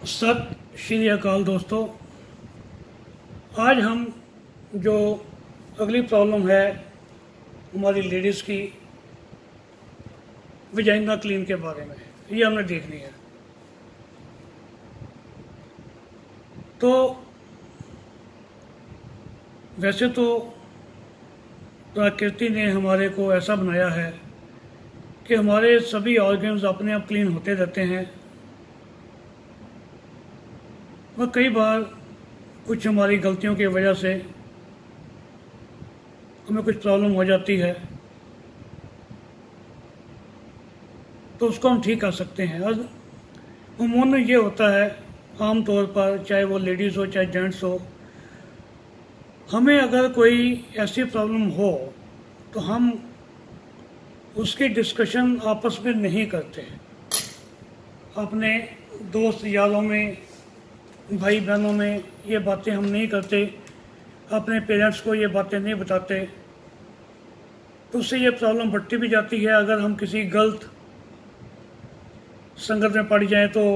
सत श्री अकाल दोस्तों। आज हम जो अगली प्रॉब्लम है हमारी लेडीज़ की वजाइना क्लीन के बारे में, ये हमने देखनी है। तो वैसे तो प्रकृति ने हमारे को ऐसा बनाया है कि हमारे सभी ऑर्गन्स अपने आप क्लीन होते रहते हैं, और कई बार कुछ हमारी गलतियों की वजह से हमें कुछ प्रॉब्लम हो जाती है, तो उसको हम ठीक कर सकते हैं। और अमूमन ये होता है आम तौर पर, चाहे वो लेडीज़ हो चाहे जेंट्स हो, हमें अगर कोई ऐसी प्रॉब्लम हो तो हम उसकी डिस्कशन आपस में नहीं करते, अपने दोस्त यारों में, भाई बहनों में ये बातें हम नहीं करते, अपने पेरेंट्स को ये बातें नहीं बताते। तो उससे ये प्रॉब्लम बढ़ती भी जाती है। अगर हम किसी गलत संगत में पड़ जाएं तो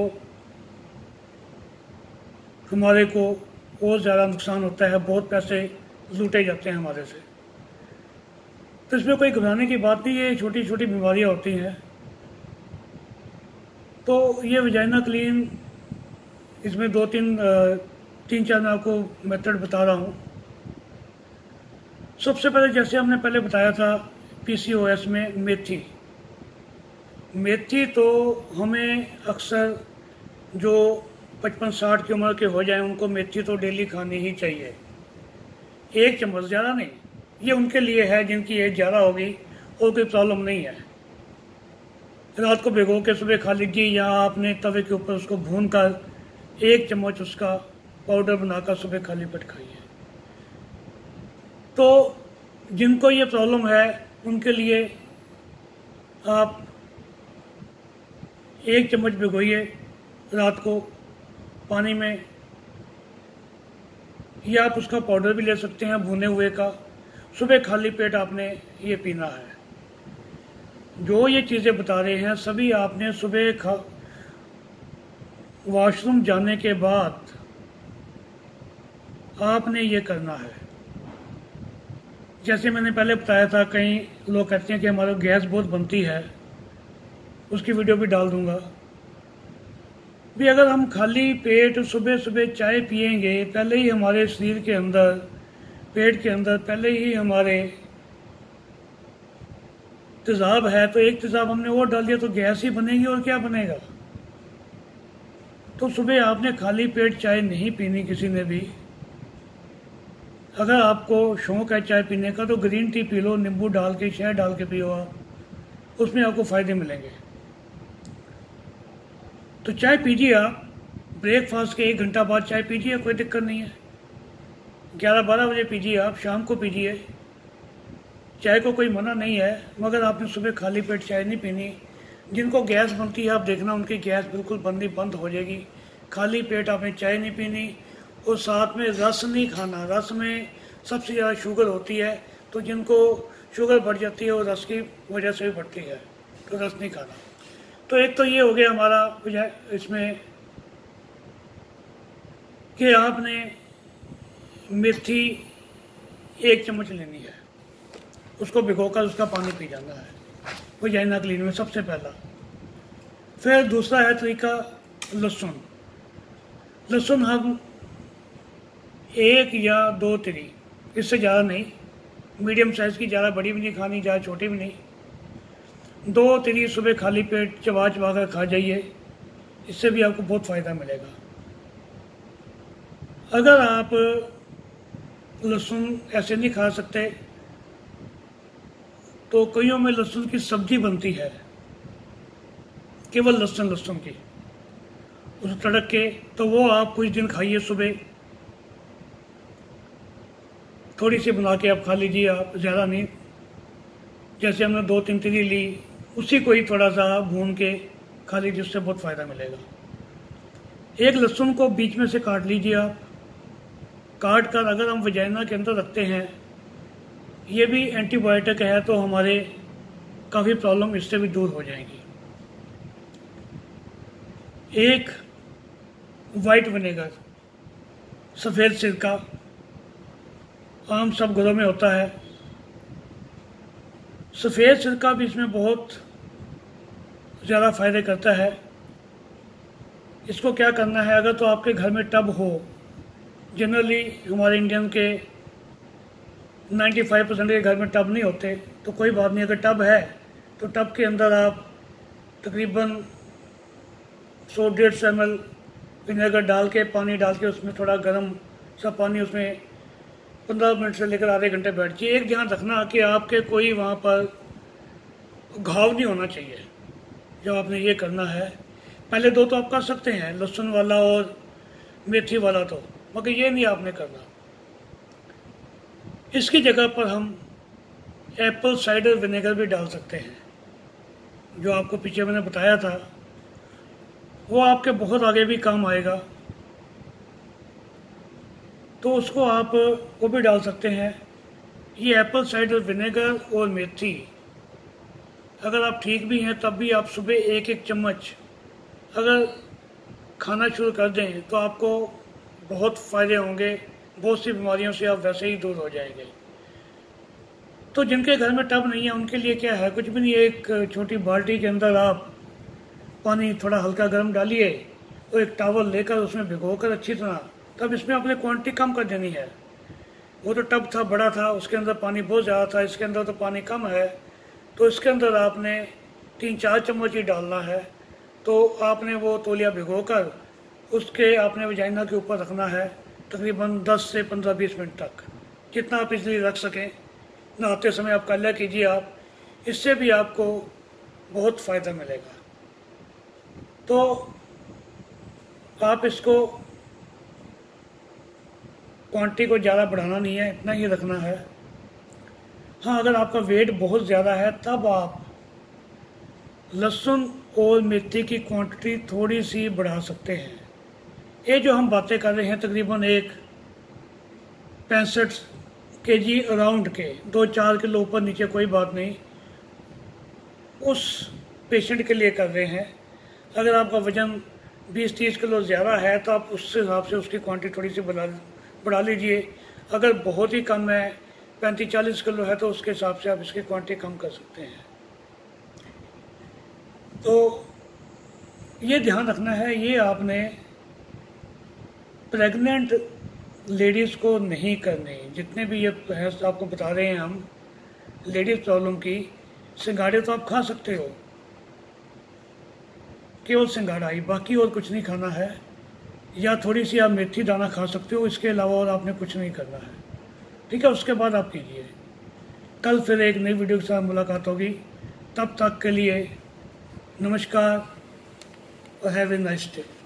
हमारे को और ज़्यादा नुकसान होता है, बहुत पैसे लूटे जाते हैं हमारे से। तो इसमें कोई घबराने की बात नहीं है, छोटी छोटी बीमारियां होती हैं। तो ये वजाइना क्लीन, इसमें तीन चार मैं आपको मेथड बता रहा हूँ। सबसे पहले जैसे हमने पहले बताया था पीसीओएस में मेथी तो हमें अक्सर जो 55-60 की उम्र के हो जाएं उनको मेथी तो डेली खानी ही चाहिए, 1 चम्मच, ज़्यादा नहीं। ये उनके लिए है जिनकी एज ज़्यादा होगी और कोई प्रॉब्लम नहीं है। रात को भिगो के सुबह खा लीजिए, या आपने तवे के ऊपर उसको भून कर 1 चम्मच उसका पाउडर बनाकर सुबह खाली पेट खाइए। तो जिनको ये प्रॉब्लम है उनके लिए आप 1 चम्मच भिगोइए रात को पानी में, या आप उसका पाउडर भी ले सकते हैं भुने हुए का। सुबह खाली पेट आपने ये पीना है। जो ये चीज़ें बता रहे हैं सभी आपने सुबह वॉशरूम जाने के बाद आपने ये करना है। जैसे मैंने पहले बताया था, कई लोग कहते हैं कि हमारे गैस बहुत बनती है, उसकी वीडियो भी डाल दूंगा भी। अगर हम खाली पेट सुबह सुबह चाय पिएंगे, पहले ही हमारे शरीर के अंदर, पेट के अंदर पहले ही हमारे तेज़ाब है, तो एक तेज़ाब हमने और डाल दिया तो गैस ही बनेगी, और क्या बनेगा। तो सुबह आपने खाली पेट चाय नहीं पीनी किसी ने भी। अगर आपको शौक़ है चाय पीने का तो ग्रीन टी पी लो, नींबू डाल के, शहद डाल के पियो आप, उसमें आपको फ़ायदे मिलेंगे। तो चाय पीजिए आप, ब्रेकफास्ट के 1 घंटा बाद चाय पीजिए, कोई दिक्कत नहीं है। 11-12 बजे पीजिए आप, शाम को पीजिए, चाय को कोई मना नहीं है, मगर आपने सुबह खाली पेट चाय नहीं पीनी। जिनको गैस बनती है आप देखना उनकी गैस बिल्कुल बननी बंद हो जाएगी। खाली पेट आपने चाय नहीं पीनी, और साथ में रस नहीं खाना। रस में सबसे ज़्यादा शुगर होती है, तो जिनको शुगर बढ़ जाती है वो रस की वजह से भी बढ़ती है, तो रस नहीं खाना। तो एक तो ये हो गया हमारा इसमें कि आपने मेथी 1 चम्मच लेनी है, उसको भिगोकर उसका पानी पी जाना है वजाइना क्लीन में, सबसे पहला। फिर दूसरा है तरीका लहसुन हम 1 या 2 तिरी, इससे ज़्यादा नहीं, मीडियम साइज़ की, ज़्यादा बड़ी भी नहीं खानी, ज़्यादा छोटी भी नहीं। 2 तिरी सुबह खाली पेट चबा चबा कर खा जाइए, इससे भी आपको बहुत फ़ायदा मिलेगा। अगर आप लहसुन ऐसे नहीं खा सकते तो कईयों में लहसुन की सब्जी बनती है, केवल लहसुन की, उसे तड़क के, तो वो आप कुछ दिन खाइए। सुबह थोड़ी सी बना के आप खा लीजिए, आप ज़्यादा नहीं। जैसे हमने 2-3 तिरी ली, उसी को ही थोड़ा सा भून के खा लीजिए, उससे बहुत फ़ायदा मिलेगा। एक लहसुन को बीच में से काट लीजिए आप, काट कर अगर हम वजाइना के अंदर रखते हैं, ये भी एंटीबायोटिक है, तो हमारे काफ़ी प्रॉब्लम इससे भी दूर हो जाएंगी। एक वाइट विनेगर, सफ़ेद सिरका आम सब घरों में होता है। सफ़ेद सिरका भी इसमें बहुत ज़्यादा फ़ायदे करता है। इसको क्या करना है, अगर तो आपके घर में टब हो, जनरली हमारे इंडियन के 95% के घर में टब नहीं होते, तो कोई बात नहीं। अगर टब है तो टब के अंदर आप तकरीबन 100-150 ml विनेगर डाल के, पानी डाल के, उसमें थोड़ा गर्म सा पानी, उसमें 15 मिनट से लेकर आधे घंटे बैठ जाइए। एक ध्यान रखना कि आपके कोई वहाँ पर घाव नहीं होना चाहिए जब आपने ये करना है। पहले दो तो आप कर सकते हैं, लहसुन वाला और मेथी वाला, तो मगर ये नहीं आपने करना। इसकी जगह पर हम एप्पल साइडर विनेगर भी डाल सकते हैं, जो आपको पीछे मैंने बताया था, वो आपके बहुत आगे भी काम आएगा। तो उसको आप वो भी डाल सकते हैं। ये एप्पल साइडर विनेगर और मेथी, अगर आप ठीक भी हैं तब भी आप सुबह 1-1 चम्मच अगर खाना शुरू कर दें तो आपको बहुत फ़ायदे होंगे। बहुत सी बीमारियों से आप वैसे ही दूर हो जाएंगे। तो जिनके घर में टब नहीं है उनके लिए क्या है, कुछ भी नहीं, एक छोटी बाल्टी के अंदर आप पानी थोड़ा हल्का गर्म डालिए और एक टॉवल लेकर उसमें भिगोकर अच्छी तरह, तब इसमें आपने क्वांटिटी कम कर देनी है। वो तो टब था, बड़ा था, उसके अंदर पानी बहुत ज़्यादा था, इसके अंदर तो पानी कम है, तो इसके अंदर आपने 3-4 चम्मच ही डालना है। तो आपने वो तौलिया भिगोकर उसके आपने वजाइना के ऊपर रखना है तकरीबन 10 से 15-20 मिनट तक, जितना आप इजली रख सकें। नहाते समय आप कर लिया कीजिए आप, इससे भी आपको बहुत फ़ायदा मिलेगा। तो आप इसको क्वांटिटी को ज़्यादा बढ़ाना नहीं है, इतना ही रखना है। हाँ, अगर आपका वेट बहुत ज़्यादा है तब आप लहसुन और मेथी की क्वांटिटी थोड़ी सी बढ़ा सकते हैं। ये जो हम बातें कर रहे हैं तकरीबन एक 65 kg अराउंड के, 2-4 किलो ऊपर नीचे कोई बात नहीं, उस पेशेंट के लिए कर रहे हैं। अगर आपका वज़न 20-30 किलो ज़्यादा है तो आप उस हिसाब से उसकी क्वांटिटी थोड़ी सी बढ़ा लीजिए। अगर बहुत ही कम है, 35-40 किलो है, तो उसके हिसाब से आप इसकी क्वांटिटी कम कर सकते हैं। तो ये ध्यान रखना है, ये आपने प्रेग्नेंट लेडीज़ को नहीं करनी। जितने भी ये है आपको बता रहे हैं हम, लेडीज़ प्रॉब्लम की, सिंघाड़े तो आप खा सकते हो, केवल सिंघाड़ा ही, बाकी और कुछ नहीं खाना है। या थोड़ी सी आप मेथी दाना खा सकते हो, इसके अलावा और आपने कुछ नहीं करना है। ठीक है, उसके बाद आप कीजिए। कल फिर एक नई वीडियो के साथ मुलाकात होगी। तब तक के लिए नमस्कार और हैव ए नाइस डे।